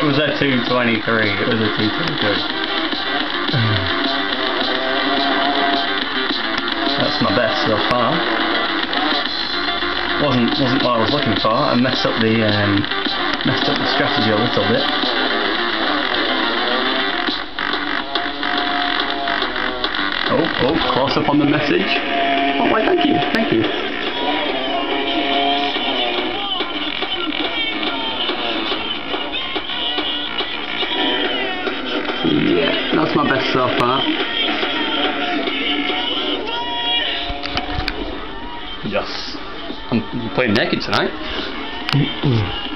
was a 223. It was a 223. That's my best so far. Wasn't what I was looking for. I messed up the strategy a little bit. Oh, close up on the message. Oh, why, thank you. Yeah, that's my best so far. Yes. I'm playing naked tonight.